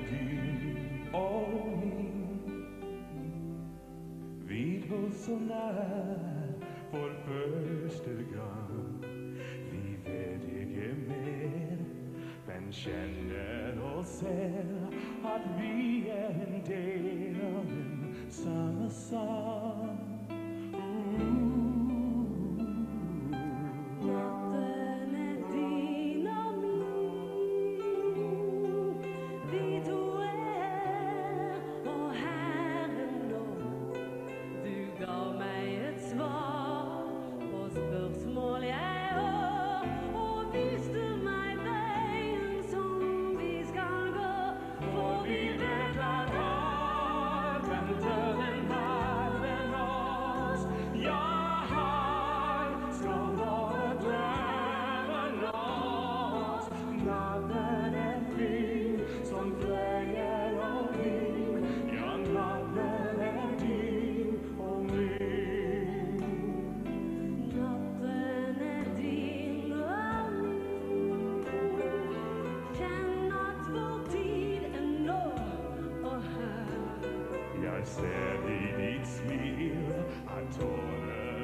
din och min. Vi var så nær for første gang. Vi vet ikke mer, men kjenner oss selv at vi en del av den samme sang. Natten din og min. Vi to og Herren nå. Du ga meg et svar på spørsmål jeg har, og viste meg veien som vi skal gå. For vi vet at alt venter en verden oss. Ja, her skal våre drømmer nås. Natten fin som fløyer og vin. Ja, natten din og min. Natten din og min. Kjenn at vår tid nå og her. Jeg ser i ditt smil at tårer